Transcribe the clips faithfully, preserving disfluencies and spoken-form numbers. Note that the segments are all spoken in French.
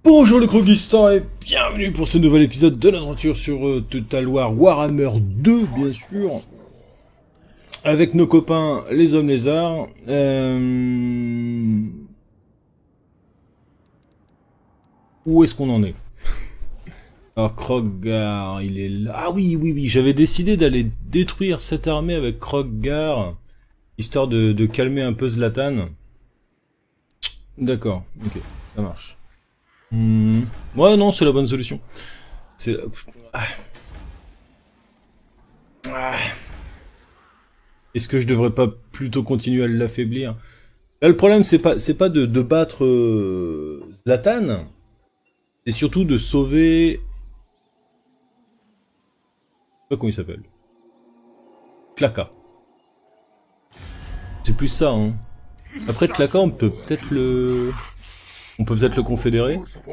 Bonjour les croquistans et bienvenue pour ce nouvel épisode de notre aventure sur euh, Total War Warhammer deux, bien sûr. Avec nos copains les hommes lézards. Euh... Où est-ce qu'on en est? Alors Krogar, il est là. Ah oui, oui, oui, j'avais décidé d'aller détruire cette armée avec Krogar, histoire de, de calmer un peu Zlatan. D'accord, ok, ça marche. Hmm. Ouais, non, c'est la bonne solution. C'est la... ah. Ah. Est-ce que je devrais pas plutôt continuer à l'affaiblir? Là, le problème, c'est pas, c'est pas de, de battre euh, Zlatan, c'est surtout de sauver... Je sais pas comment il s'appelle. Klaka. C'est plus ça, hein. Après Klaka, on peut peut-être le... On peut peut-être le confédérer.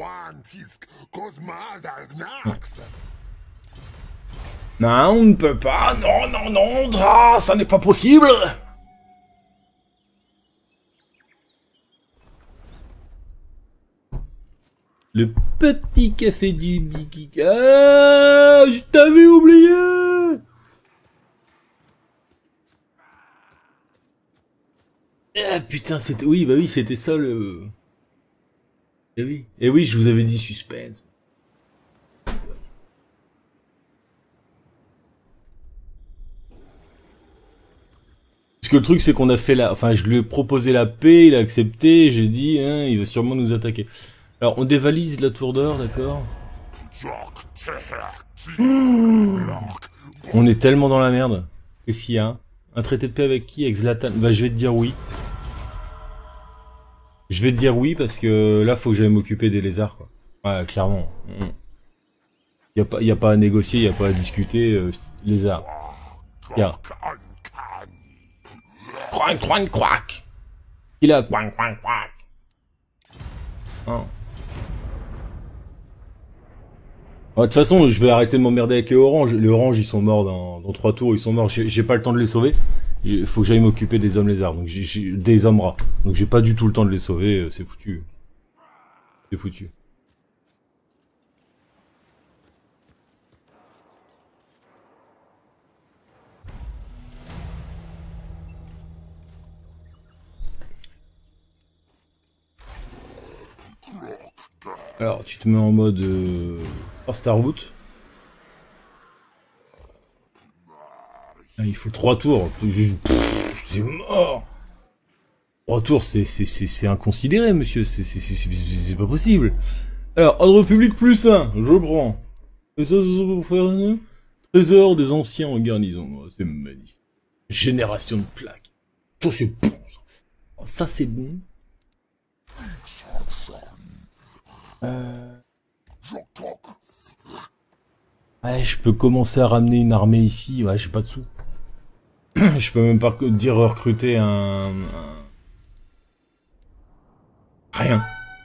Non. Non, on ne peut pas. Non, non, non, ah, ça n'est pas possible. Le petit café du Big... Ah, je t'avais oublié. Ah putain, c'était... Oui, bah oui, c'était ça le... Eh oui, eh oui, je vous avais dit suspense. Parce que le truc, c'est qu'on a fait la... Enfin, je lui ai proposé la paix, il a accepté, j'ai dit, hein, il va sûrement nous attaquer. Alors, on dévalise la tour d'or, d'accord. On est tellement dans la merde. Qu'est-ce qu'il y a? Un traité de paix avec qui? Avec Zlatan? Bah, je vais te dire oui. Je vais te dire oui, parce que là, faut que j'aille m'occuper des lézards, quoi. Ouais, clairement. Y a pas, y a pas à négocier, y a pas à discuter, euh, lézards. Tiens. Croin, croin, croac. Il a croin, croin, croac. Hein. De toute façon, je vais arrêter de m'emmerder avec les oranges. Les oranges, ils sont morts dans, dans trois tours, ils sont morts. J'ai pas le temps de les sauver. Il faut que j'aille m'occuper des hommes lézards, donc j'ai des hommes rats. Donc j'ai pas du tout le temps de les sauver, c'est foutu. C'est foutu. Alors, tu te mets en mode euh, Star Route. Ah, il faut trois tours. C'est mort. Trois tours, c'est inconsidéré, monsieur. C'est pas possible. Alors, ordre public plus un, je prends. Et ça, c'est pour faire un trésor des anciens en garnison. Oh, c'est magnifique. Génération de plaques. Ça, c'est bon. Ça, ça c'est bon. Euh... Ouais, je peux commencer à ramener une armée ici. Ouais, j'ai pas de sous. Je peux même pas dire recruter un... un... Rien.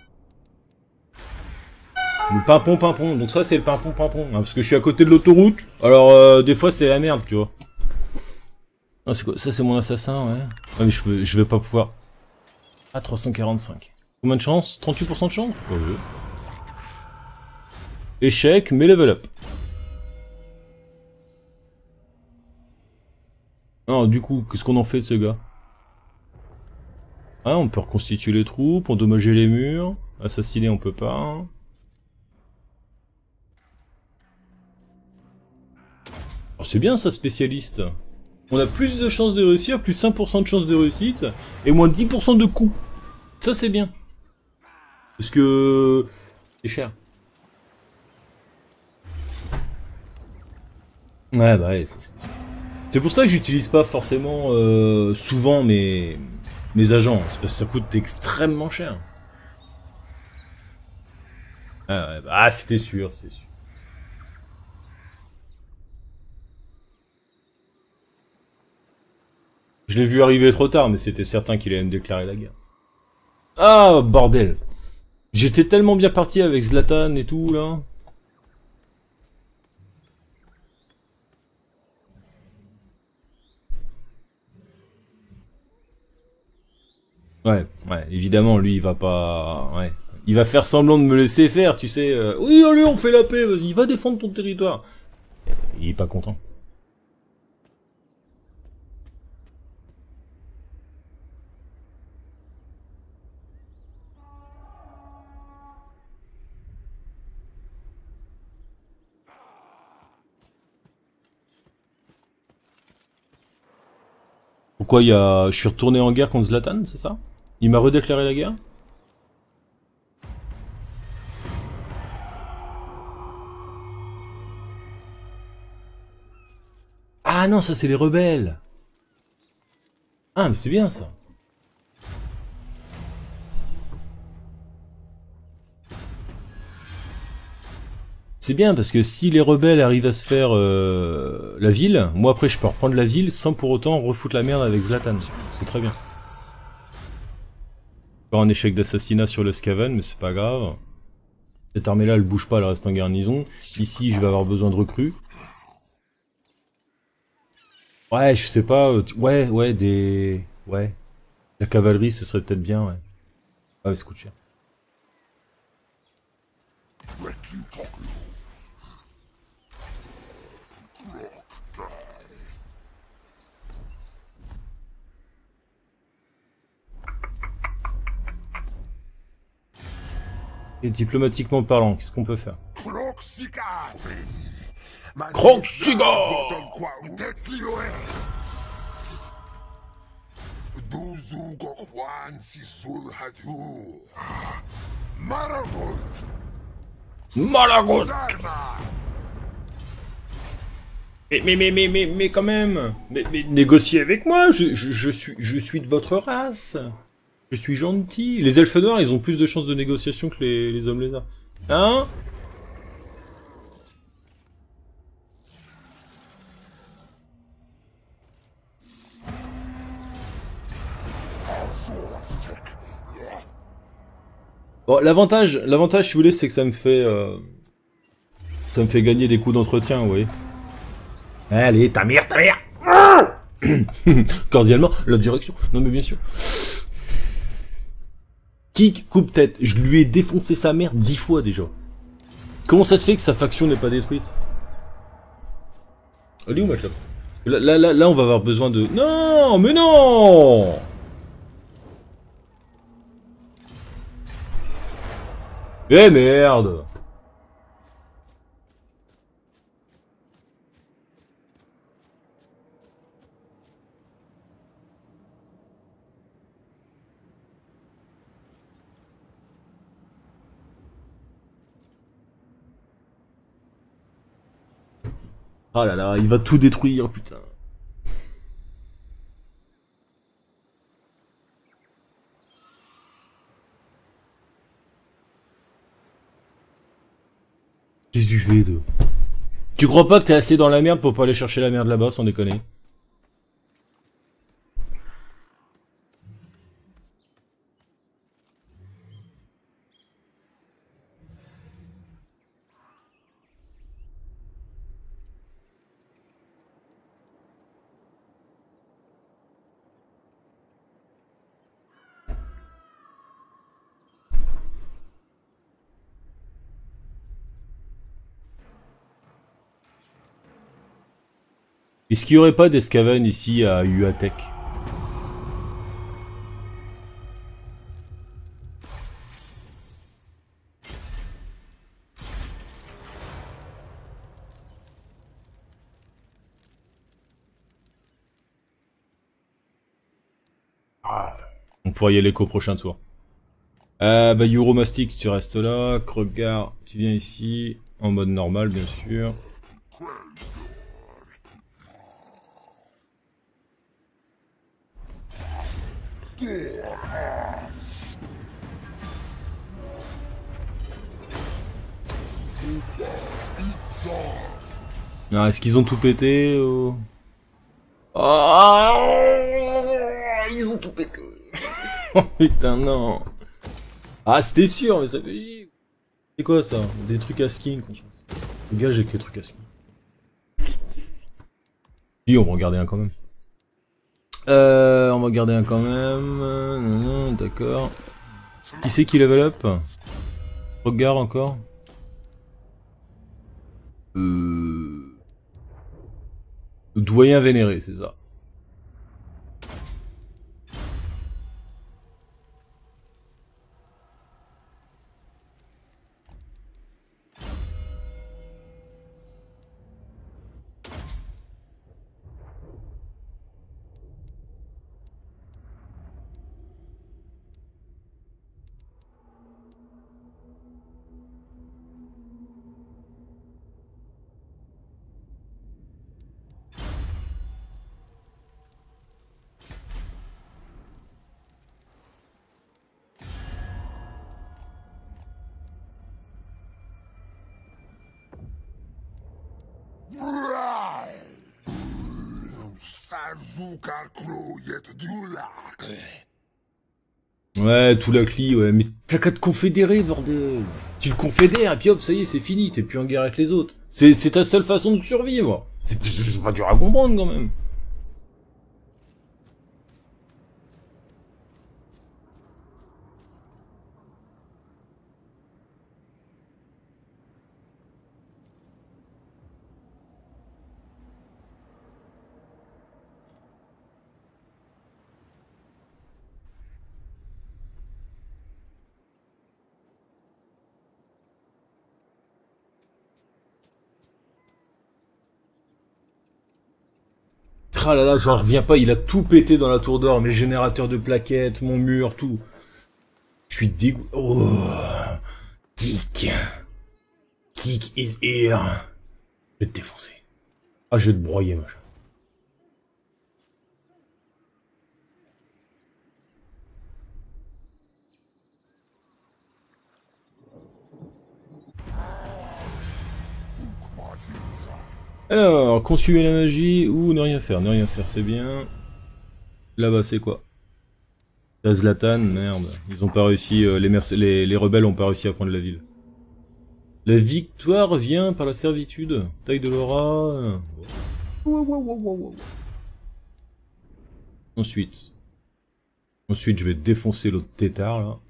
Le pimpon pimpon. Donc ça, c'est le pimpon pimpon. Hein, parce que je suis à côté de l'autoroute. Alors, euh, des fois, c'est la merde, tu vois. Ah, c'est quoi? Ça, c'est mon assassin, ouais. Ah, mais je, peux, je vais pas pouvoir... Ah, trois cent quarante-cinq. Combien de chance? trente-huit pour cent de chance? Oh, oui. Échec, mais level up. Non, du coup, qu'est-ce qu'on en fait de ce gars? Ah, on peut reconstituer les troupes, endommager les murs. Assassiner, on peut pas. C'est bien ça, spécialiste. On a plus de chances de réussir, plus cinq pour cent de chances de réussite, et moins dix pour cent de coups. Ça, c'est bien. Parce que... c'est cher. Ouais, bah ouais, c'est pour ça que j'utilise pas forcément euh, souvent mes, mes agents. C'est parce que ça coûte extrêmement cher. Ah, ouais, bah, ah c'était sûr, c'est sûr. Je l'ai vu arriver trop tard, mais c'était certain qu'il allait me déclarer la guerre. Ah, bordel. J'étais tellement bien parti avec Zlatan et tout, là. Ouais, ouais, évidemment, lui, il va pas... Ouais. il va faire semblant de me laisser faire, tu sais. Euh, oui, allez, on fait la paix, vas-y, va défendre ton territoire. Il est pas content. Pourquoi il y a... Je suis retourné en guerre contre Zlatan, c'est ça? Il m'a redéclaré la guerre? Ah non, ça c'est les rebelles. Ah mais c'est bien ça. C'est bien parce que si les rebelles arrivent à se faire euh, la ville, moi après je peux reprendre la ville sans pour autant refoutre la merde avec Zlatan. C'est très bien. Pas un échec d'assassinat sur le Skaven, mais c'est pas grave. Cette armée-là, elle bouge pas, elle reste en garnison. Ici, je vais avoir besoin de recrues. Ouais, je sais pas. Ouais, ouais, des... Ouais. La cavalerie, ce serait peut-être bien, ouais. Ah, mais ça coûte cher. Et diplomatiquement parlant, qu'est-ce qu'on peut faire? Kroxiga! Malagot! Mais, mais, mais, mais, mais, mais quand même! Mais, mais négociez avec moi, je, je, je suis, je suis de votre race! Je suis gentil. Les elfes noirs, ils ont plus de chances de négociation que les, les hommes lézards. Hein? Bon, l'avantage, l'avantage, si vous voulez, c'est que ça me fait... Euh, ça me fait gagner des coups d'entretien, vous voyez. Allez, ta mère, ta mère! Cordialement, la direction. Non mais bien sûr. Kick, coupe-tête. Je lui ai défoncé sa mère dix fois déjà. Comment ça se fait que sa faction n'est pas détruite? Elle est où ma clope? Là, là, là, là, on va avoir besoin de... Non, mais non! Eh merde! Ah là là, il va tout détruire, putain. Qu'est-ce que tu fais, de... Tu crois pas que t'es assez dans la merde pour pas aller chercher la merde là-bas, sans déconner? Est-ce qu'il y aurait pas des Skaven ici à Uatech? Ah, on pourrait y aller qu'au prochain tour. Euh, bah Euromastic, tu restes là. Krogar, tu viens ici. En mode normal, bien sûr. Ah, est-ce qu'ils ont tout pété ou... Oh, ils ont tout pété. Oh putain, non. Ah, c'était sûr, mais ça fait chier. C'est quoi ça? Des trucs à skin qu'on s'en fout. Le gars, j'ai que les trucs à skin. Si, on va en garder un quand même. Euh, on va garder un quand même. D'accord. Qui c'est qui level up? Regard encore. Euh... Doyen vénéré, c'est ça. Ouais, tout la cli, ouais, mais t'as qu'à te confédérer, bordel. Tu le confédères, et puis hop, ça y est, c'est fini, t'es plus en guerre avec les autres. C'est ta seule façon de survivre. C'est pas dur à comprendre, quand même. Ah là là, j'en reviens pas, il a tout pété dans la tour d'or, mes générateurs de plaquettes, mon mur, tout. Je suis dégoûté. Oh. Kick. Kick is here. Je vais te défoncer. Ah, je vais te broyer, machin. Alors, consumer la magie ou ne rien faire. Ne rien faire, c'est bien. Là-bas, c'est quoi? La Zlatan, merde. Ils ont pas réussi, euh, les, les, les rebelles ont pas réussi à prendre la ville. La victoire vient par la servitude. Taille de l'aura. Ensuite. Ensuite, je vais défoncer l'autre tétard, là.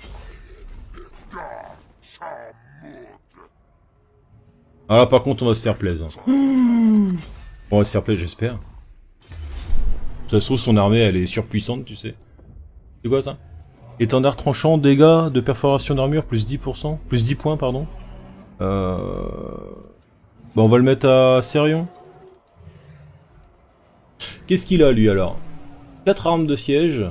Alors là, par contre, on va se faire plaisir. On va se faire plaisir, j'espère. Ça se trouve, son armée, elle est surpuissante, tu sais. C'est quoi, ça? Étendard tranchant, dégâts de perforation d'armure, plus dix pour cent. Plus dix points, pardon. Euh... Bon, on va le mettre à Serion. Qu'est-ce qu'il a, lui, alors? quatre armes de siège.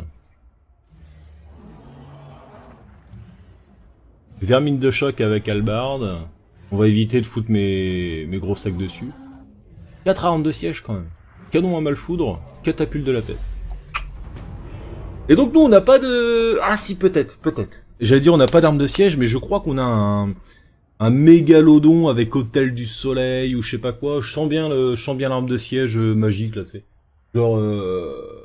Vermine de choc avec hallebarde. On va éviter de foutre mes, mes gros sacs dessus. quatre armes de siège quand même. Canon à malfoudre, catapulte de la peste. Et donc nous on n'a pas de... Ah si peut-être, peut-être. J'allais dire on n'a pas d'armes de siège, mais je crois qu'on a un... Un mégalodon avec hôtel du soleil ou je sais pas quoi. Je sens bien le, je sens bien l'arme de siège euh, magique là, tu sais. Genre... Euh...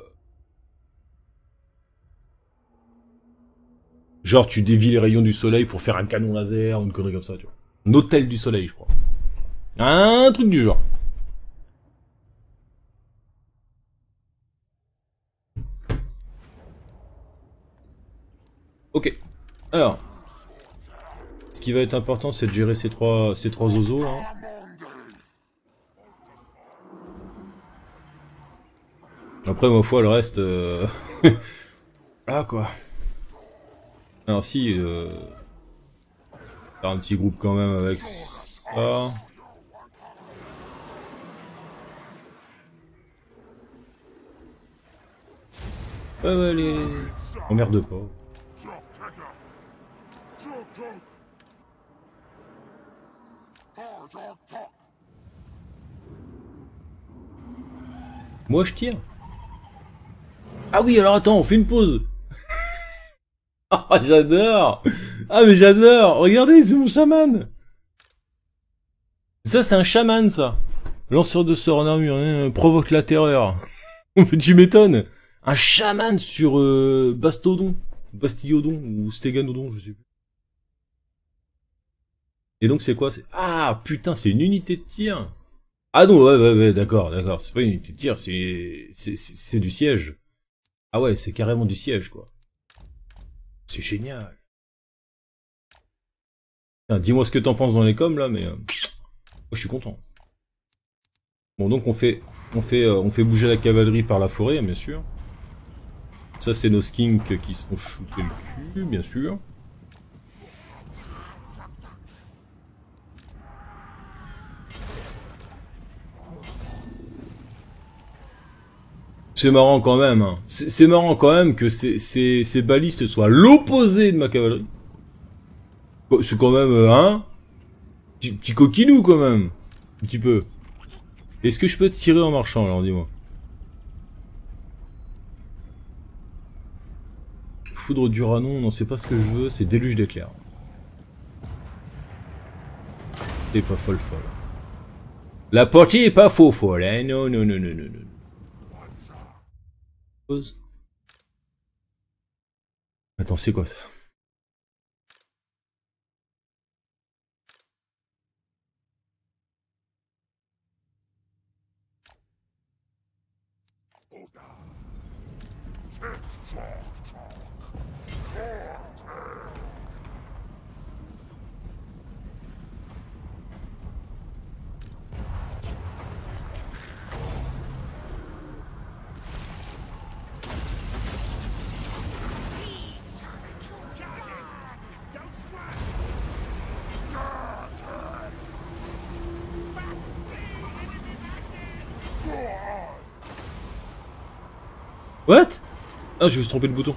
Genre tu dévies les rayons du soleil pour faire un canon laser ou une connerie comme ça, tu vois. Un hôtel du soleil, je crois. Un truc du genre. Ok. Alors. Ce qui va être important, c'est de gérer ces trois, ces trois oiseaux, là. Après, ma foi, le reste... Euh... ah, quoi. Alors, si... Euh... Faire un petit groupe quand même avec ça... Ouais, ouais, les... Emmerde pas. Moi, je tire. Ah oui, alors attends, on fait une pause. Ah, j'adore. Ah, mais j'adore. Regardez, c'est mon chaman. Ça, c'est un chaman, ça. Lanceur de sort en armure, hein, provoque la terreur. Tu m'étonnes. Un chaman sur euh, Bastodon. Bastillodon ou Stéganodon, je sais plus. Et donc, c'est quoi? Ah, putain, c'est une unité de tir. Ah non, ouais, ouais, ouais, d'accord, d'accord. C'est pas une unité de tir, c'est c'est du siège. Ah ouais, c'est carrément du siège, quoi. C'est génial. Dis-moi ce que t'en penses dans les coms là, mais euh, moi, je suis content. Bon, donc on fait, on fait, euh, on fait bouger la cavalerie par la forêt, bien sûr. Ça, c'est nos skinks qui se font shooter le cul, bien sûr. C'est marrant quand même, hein. C'est marrant quand même que ces, ces, ces balistes soient l'opposé de ma cavalerie. C'est quand même, euh, hein, petit, petit coquinou quand même, un petit peu. Est-ce que je peux tirer en marchant, alors dis-moi? Foudre d'Uranon, non, c'est pas ce que je veux, c'est déluge d'éclairs. C'est pas folle folle. La partie est pas faux folle, hein, non, non, non, non, non, non. Pause. Attends, c'est quoi ça? What? Ah, je me suis trompé de bouton.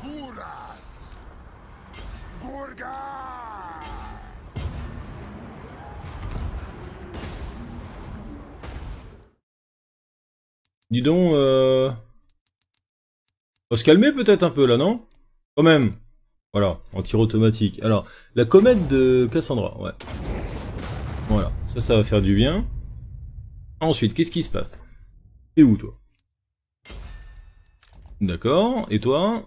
Dis donc, euh... on va se calmer peut-être un peu là, non? Quand même. Voilà, en tir automatique. Alors, la comète de Cassandra, ouais. Voilà, ça, ça va faire du bien. Ensuite, qu'est-ce qui se passe? T'es où, toi? D'accord, et toi?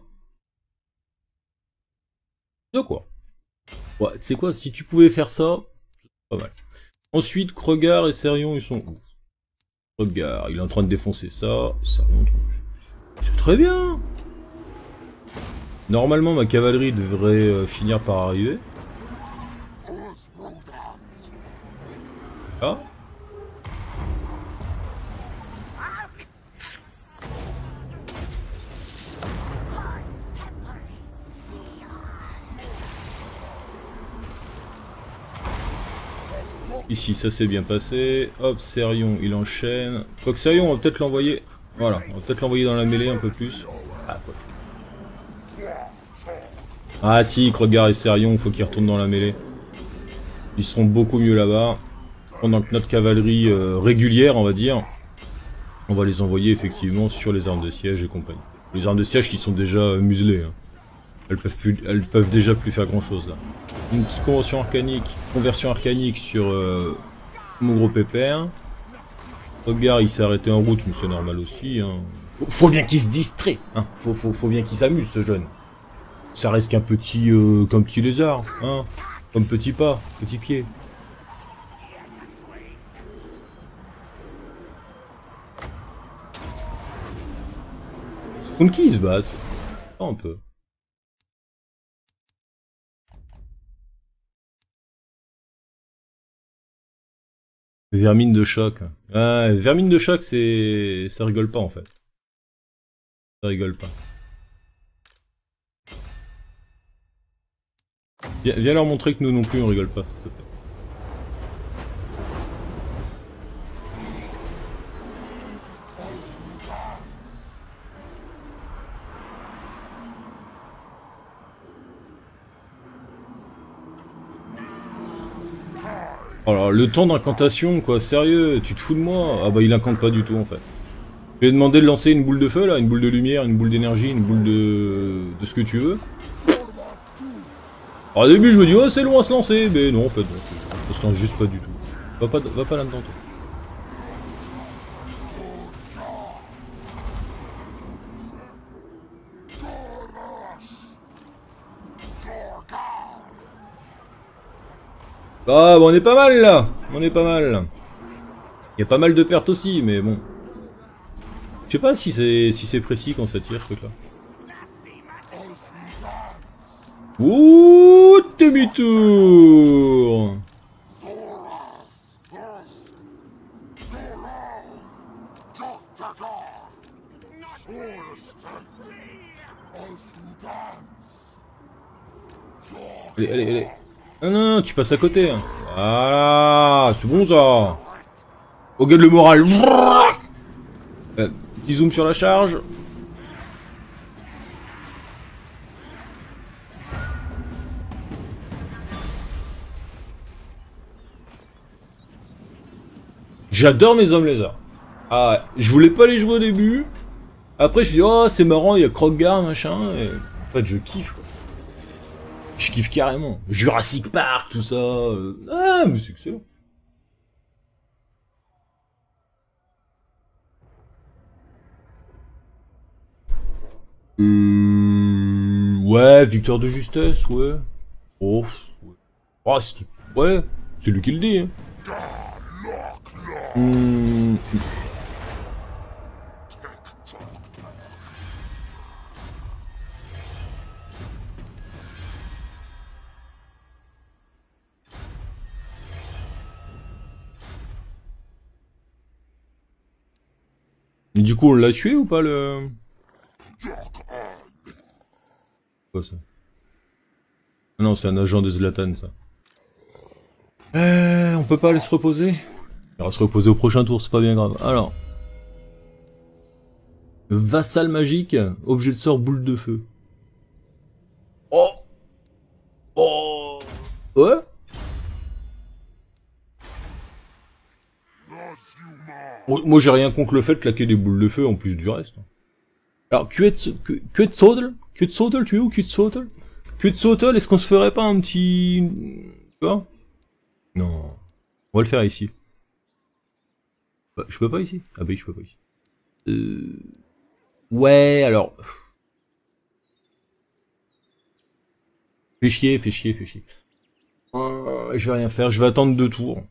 De quoi? Ouais, tu sais quoi, si tu pouvais faire ça, c'est pas mal. Ensuite, Kregar et Serion, ils sont où? Kregar, il est en train de défoncer ça. Serion, c'est très bien. Normalement, ma cavalerie devrait euh, finir par arriver. Là. Ici, ça s'est bien passé. Hop, Serion, il enchaîne. Quoique Serion, on va peut-être l'envoyer. Voilà, on va peut-être l'envoyer dans la mêlée un peu plus. Ah, quoi. Ah si, Kregar et Serion, il faut qu'ils retournent dans la mêlée. Ils seront beaucoup mieux là-bas. Pendant que notre cavalerie euh, régulière, on va dire, on va les envoyer effectivement sur les armes de siège et compagnie. Les armes de siège qui sont déjà euh, muselées. Hein. Elles peuvent plus, elles peuvent déjà plus faire grand-chose là. Une petite conversion arcanique, conversion arcanique sur euh, mon gros pépère. Kregar, il s'est arrêté en route, mais c'est normal aussi. Hein. Faut, faut bien qu'il se distrait. Hein. Faut, faut, faut bien qu'il s'amuse, ce jeune. Ça reste qu'un petit, euh, qu'un petit lézard, hein. Comme petit pas, petit pied. Contre qui ils se battent? Oh, un peu. Vermine de choc. Ah, vermine de choc, c'est... ça rigole pas en fait. Ça rigole pas. Viens, viens leur montrer que nous non plus on rigole pas, s'il te plaît. Alors, le temps d'incantation, quoi, sérieux, tu te fous de moi? Ah bah il incante pas du tout en fait. Je lui ai demandé de lancer une boule de feu là, une boule de lumière, une boule d'énergie, une boule de... de ce que tu veux. Alors, au début je me dis oh c'est long à se lancer, mais non en fait, ça se lance juste pas du tout. Va pas, va pas là-dedans toi. Ah, bah on est pas mal là. On est pas mal. Il y a pas mal de pertes aussi, mais bon. Je sais pas si c'est si c'est précis quand ça tire ce truc là. Ouh, demi-tour. Allez, allez, allez. Non, non, non, tu passes à côté. Hein. Voilà, c'est bon ça. Regarde le moral. Euh, petit zoom sur la charge. J'adore mes hommes lézards. Ah ouais, je voulais pas les jouer au début. Après je me dis oh c'est marrant, il y a Krogar machin. Et en fait je kiffe quoi. Je kiffe carrément. Jurassic Park, tout ça. Euh... Ah mais c'est excellent. Euh... Ouais, victoire de justesse, ouais. Oh, ouais. Oh, c'est... Ouais, c'est lui qui le dit. Hein. Mmh. Et du coup, on l'a tué ou pas le... Quoi ça? Ah non, c'est un agent de Zlatan ça. Euh, on peut pas aller se reposer? On va se reposer au prochain tour, c'est pas bien grave. Alors. Vassal magique, objet de sort, boule de feu. Oh! Oh! Ouais? Moi j'ai rien contre le fait de claquer des boules de feu en plus du reste. Alors, Quetzalcoatl, Quetzalcoatl, tu es où, Quetzalcoatl? Quetzalcoatl, est-ce qu'on se ferait pas un petit... Tu vois? Non. On va le faire ici. Bah, je peux pas ici? Ah bah oui, je peux pas ici. Euh... Ouais, alors... Fais chier, fais chier, fais chier. Euh, je vais rien faire, je vais attendre deux tours.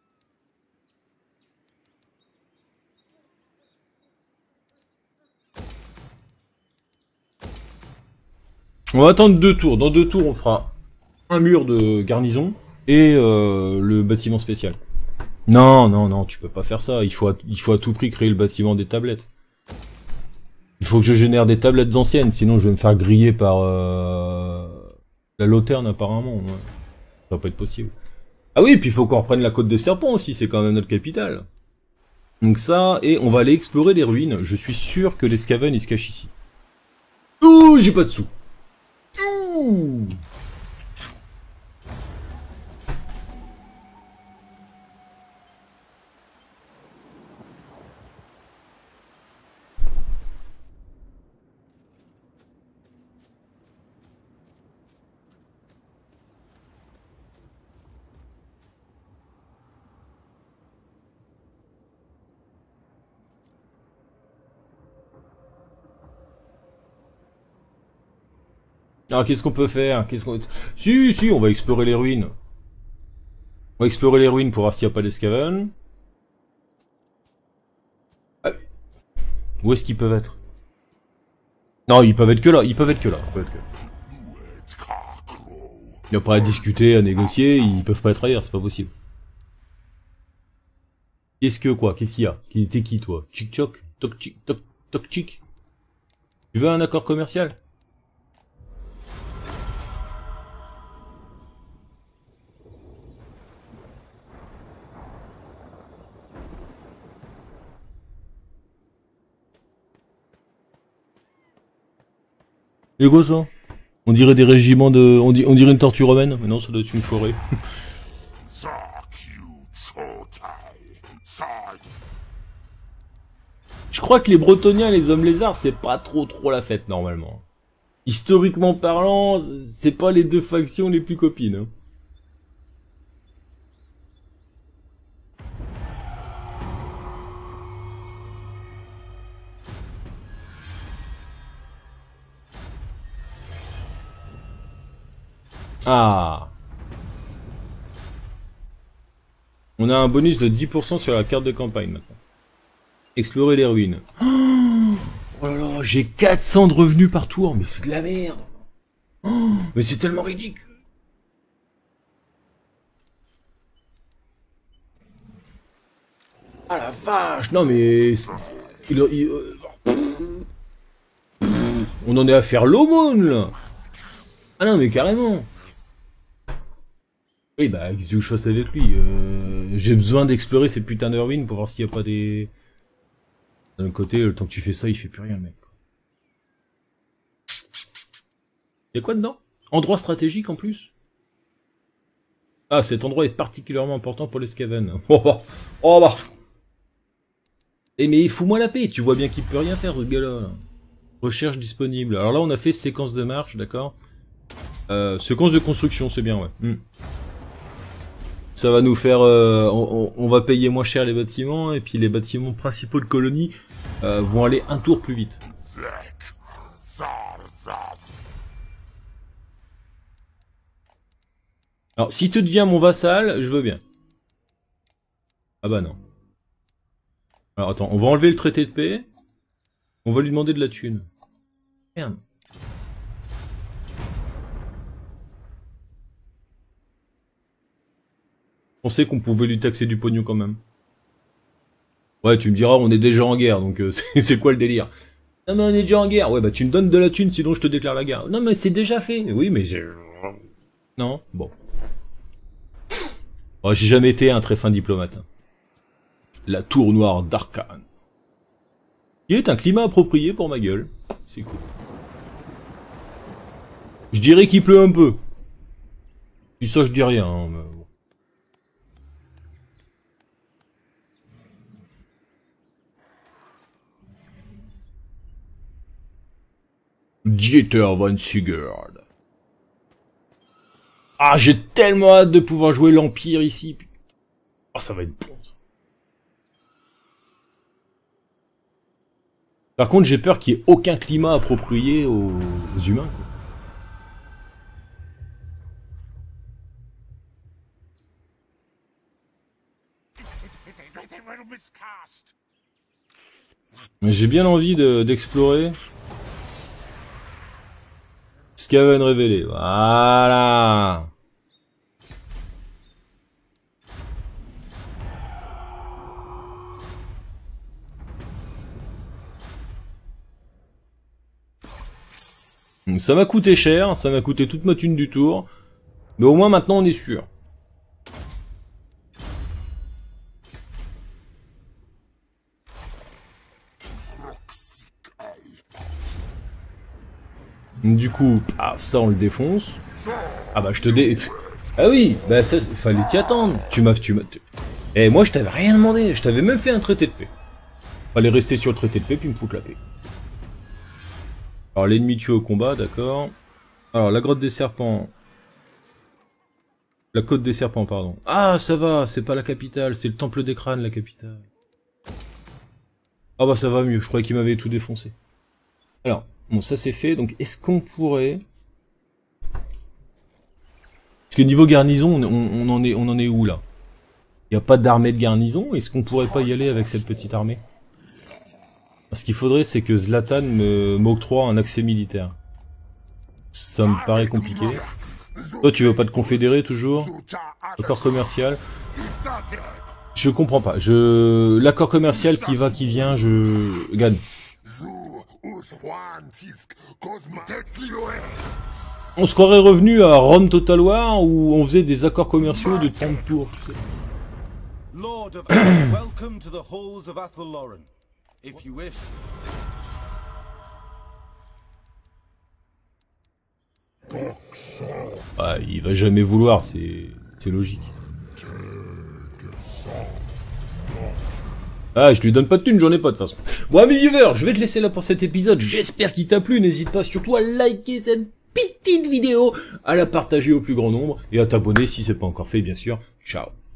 On va attendre deux tours. Dans deux tours, on fera un mur de garnison et euh, le bâtiment spécial. Non, non, non, tu peux pas faire ça. Il faut, à, il faut à tout prix créer le bâtiment des tablettes. Il faut que je génère des tablettes anciennes, sinon je vais me faire griller par euh, la Loterne apparemment. Ouais. Ça va pas être possible. Ah oui, puis il faut qu'on reprenne la côte des serpents aussi, c'est quand même notre capitale. Donc ça, et on va aller explorer les ruines. Je suis sûr que les Skaven ils se cachent ici. Ouh, j'ai pas de sous. Ouh. Alors qu'est-ce qu'on peut faire? Qu'est-ce qu'on... Si, si, on va explorer les ruines. On va explorer les ruines pour voir s'il n'y a pas des Skaven. Ah. Où est-ce qu'ils peuvent être? Non, ils peuvent être que là, ils peuvent être que là. Ils peuvent être que là. Il n'y a pas à discuter, à négocier, ils peuvent pas être ailleurs, c'est pas possible. Qu'est-ce que quoi? Qu'est-ce qu'il y a? T'es qui toi? Chic choc? Toc chic, toc, toc chic? Tu veux un accord commercial? Les gosses, hein. On dirait des régiments de... On, di... on dirait une tortue romaine. Mais non, ça doit être une forêt. Je crois que les Bretoniens et les hommes lézards, c'est pas trop trop la fête, normalement. Historiquement parlant, c'est pas les deux factions les plus copines. Hein. Ah. On a un bonus de dix pour cent sur la carte de campagne maintenant. Explorer les ruines. Oh là là, j'ai quatre cents de revenus par tour, mais c'est de la merde. Oh, mais c'est tellement ridicule. Ah la vache, non mais... Il, il, on en est à faire l'aumône là. Ah non mais carrément. Oui, bah, qu'est-ce que je fasse avec lui euh, j'ai besoin d'explorer ces putains de ruines pour voir s'il y a pas des... D'un côté, le temps que tu fais ça, il fait plus rien, le mec. Y'a quoi dedans? Endroit stratégique, en plus? Ah, cet endroit est particulièrement important pour les Skaven. Oh bah, oh bah. Eh mais fous-moi la paix, tu vois bien qu'il peut rien faire, ce gars-là. Recherche disponible. Alors là, on a fait séquence de marche, d'accord. Euh, séquence de construction, c'est bien, ouais. Hmm. Ça va nous faire... Euh, on, on va payer moins cher les bâtiments, et puis les bâtiments principaux de colonie euh, vont aller un tour plus vite. Alors, si tu deviens mon vassal, je veux bien. Ah bah non. Alors attends, on va enlever le traité de paix. On va lui demander de la thune. Merde. On sait qu'on pouvait lui taxer du pognon quand même. Ouais, tu me diras, on est déjà en guerre, donc euh, c'est quoi le délire? Non mais on est déjà en guerre. Ouais, bah tu me donnes de la thune, sinon je te déclare la guerre. Non mais c'est déjà fait. Oui, mais j'ai... Non, bon. Oh, j'ai jamais été un très fin diplomate. La tour noire d'Arkane. Qui est un climat approprié pour ma gueule. C'est cool. Je dirais qu'il pleut un peu. Puis ça, je dis rien. Hein, mais bon. Dieter von Sigurd. Ah, j'ai tellement hâte de pouvoir jouer l'Empire ici. Ah, ça va être bon. Par contre, j'ai peur qu'il n'y ait aucun climat approprié aux, aux humains. Mais j'ai bien envie d'explorer. De, Skaven révélé. Voilà. Ça m'a coûté cher, ça m'a coûté toute ma thune du tour, mais au moins maintenant on est sûr. Du coup, paf, ça on le défonce. Ah bah je te dé... Ah oui, bah ça, fallait t'y attendre. Tu m'as... tu m'as... Eh moi je t'avais rien demandé, je t'avais même fait un traité de paix. Fallait rester sur le traité de paix puis me foutre la paix. Alors l'ennemi tué au combat, d'accord. Alors la grotte des serpents. La côte des serpents, pardon. Ah ça va, c'est pas la capitale, c'est le temple des crânes la capitale. Ah bah ça va mieux, je croyais qu'il m'avait tout défoncé. Alors, bon ça c'est fait, donc est-ce qu'on pourrait... Parce que niveau garnison, on, on, en, est, on en est où là? Il n'y a pas d'armée de garnison, est-ce qu'on pourrait pas y aller avec cette petite armée? Ce qu'il faudrait, c'est que Zlatan m'octroie un accès militaire. Ça me paraît compliqué. Toi, tu veux pas te confédérer, toujours? Accord commercial. Je comprends pas. Je L'accord commercial qui va, qui vient, je... gagne. On se croirait revenu à Rome Total War, où on faisait des accords commerciaux de trente tours, tu sais. Lord of Athel, welcome to the halls of Athel-Loren. If you wish. Ah, il va jamais vouloir, c'est c'est logique. Ah, je lui donne pas de thunes, j'en ai pas de toute façon. Bon, amis viewers, je vais te laisser là pour cet épisode. J'espère qu'il t'a plu. N'hésite pas surtout à liker cette petite vidéo, à la partager au plus grand nombre et à t'abonner si c'est pas encore fait, bien sûr. Ciao.